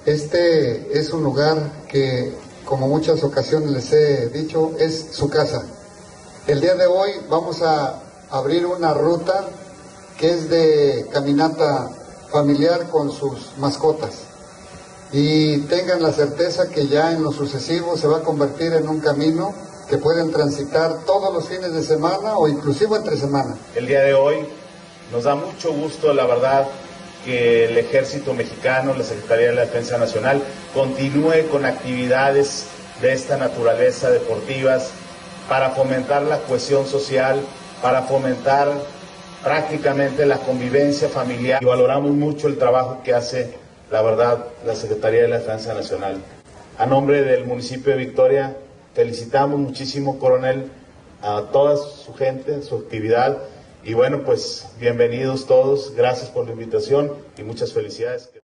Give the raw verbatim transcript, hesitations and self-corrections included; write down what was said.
Este es un lugar que, como muchas ocasiones les he dicho, es su casa. El día de hoy vamos a abrir una ruta que es de caminata familiar con sus mascotas. Y tengan la certeza que ya en lo sucesivo se va a convertir en un camino que pueden transitar todos los fines de semana o inclusive entre semana. El día de hoy nos da mucho gusto, la verdad, que el Ejército Mexicano, la Secretaría de la Defensa Nacional, continúe con actividades de esta naturaleza deportivas para fomentar la cohesión social, para fomentar prácticamente la convivencia familiar. Y valoramos mucho el trabajo que hace, la verdad, la Secretaría de la Defensa Nacional. A nombre del municipio de Victoria, felicitamos muchísimo, coronel, a toda su gente, su actividad. Y bueno, pues bienvenidos todos, gracias por la invitación y muchas felicidades.